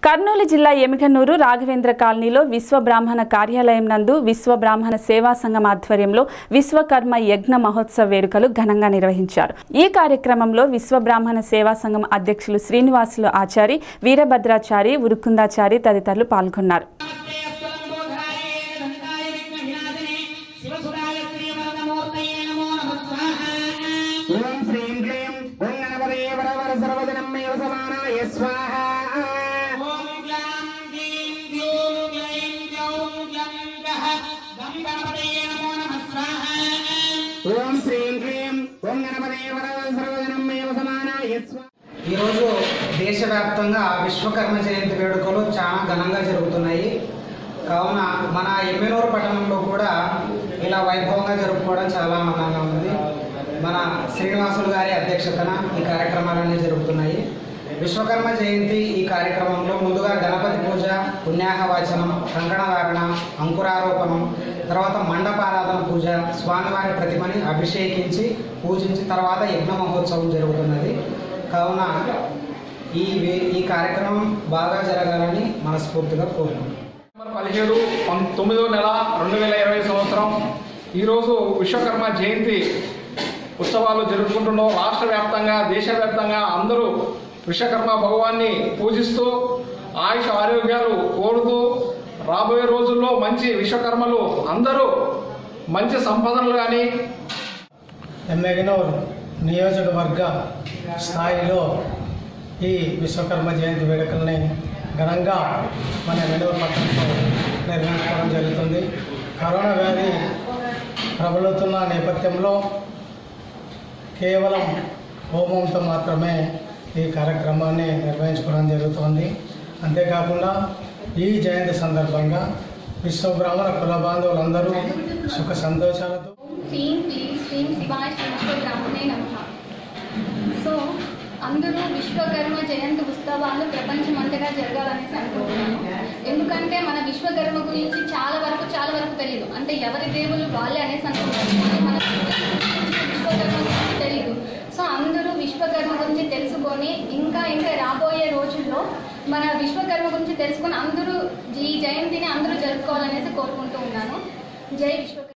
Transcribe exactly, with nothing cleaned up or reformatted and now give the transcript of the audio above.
కర్నూలు జిల్లా ఎమిగనూరు రాఘవేంద్ర కాలనీలో విశ్వ బ్రాహ్మణ కార్యాలయం నందు విశ్వ బ్రాహ్మణ సేవా సంఘం ఆధ్వర్యంలో విశ్వకర్మ యజ్ఞ మహోత్సవ వేడుకలు ఘనంగా నిర్వహించారు। ఈ కార్యక్రమంలో విశ్వ బ్రాహ్మణ సేవా సంఘం అధ్యక్షులు శ్రీనివాసులు ఆచారి, వీరభద్రాచారి, ఉరుకుందాచారి తదితరులు పాల్గొన్నారు। ఈరోజు దేశవ్యాప్తంగా విశ్వకర్మ జయంతి వేడుకలు చాలా ఘనంగా జరుగుతున్నాయి। కావున మన ఎమ్మెనూరు పట్టణంలో కూడా ఇలా వైభవంగా జరుపుకోవడం చాలా ఆనందంగా ఉంది। మన శ్రీనివాసులు గారి అధ్యక్షతన ఈ కార్యక్రమాలన్నీ జరుగుతున్నాయి। విశ్వకర్మ జయంతి ఈ కార్యక్రమంలో ముందుగా గణపతి పూజ, పుణ్యాహవాచనం, కంకణధారణ, అంకురారోపణం, తర్వాత మండపారాధన పూజ, స్వామివారి ప్రతిమని అభిషేకించి పూజించి తర్వాత యజ్ఞ మహోత్సవం జరుగుతున్నది। కావున ఈ ఈ కార్యక్రమం బాగా జరగాలని మనస్ఫూర్తిగా కోరుకుంటున్నాం। పదిహేడు తొమ్మిదో నెల రెండు వేల ఇరవై సంవత్సరం ఈరోజు విశ్వకర్మ జయంతి ఉత్సవాలు జరుపుకుంటున్నాం। రాష్ట్ర వ్యాప్తంగా, దేశవ్యాప్తంగా అందరూ విశ్వకర్మ భగవాన్ని పూజిస్తూ ఆయుష ఆరోగ్యాలు కోరుతూ రాబోయే రోజుల్లో మంచి విశ్వకర్మలు అందరూ మంచి సంపదలు కానీ ఎమ్మెగనూరు నియోజకవర్గ స్థాయిలో ఈ విశ్వకర్మ జయంతి వేడుకల్ని ఘనంగా మన ఎమ్మెగనూరు పట్టణంలో నిర్వహించుకోవడం జరుగుతుంది। కరోనా వ్యాధి ప్రబలుతున్న నేపథ్యంలో కేవలం హోమంతో మాత్రమే ఈ కార్యక్రమాన్ని నిర్వహించుకోవడం జరుగుతుంది। అంతేకాకుండా ఈ జయంతి సందర్భంగా విశ్వ బ్రాహ్మణ కుల బాంధవులందరూ సుఖ సంతోషాలతో సో అందరూ విశ్వకర్మ జయంతి ఉత్సవాలు ప్రపంచమంతటా జరగాలనేసి అనుకుంటున్నాను। ఎందుకంటే మన విశ్వకర్మ గురించి చాలా వరకు చాలా వరకు తెలియదు, అంటే ఎవరి దేవుళ్ళు వాళ్ళే అనేసి అనుకుంటున్నాను, మన విశ్వకర్మ గురించి తెలియదు। సో అందరూ విశ్వకర్మ గురించి తెలుసుకొని ఇంకా ఇంకా రాబోయే రోజుల్లో మన విశ్వకర్మ గురించి తెలుసుకొని అందరూ ఈ జయంతిని అందరూ జరుపుకోవాలనేసి కోరుకుంటూ ఉన్నాను। జై విశ్వకర్మ।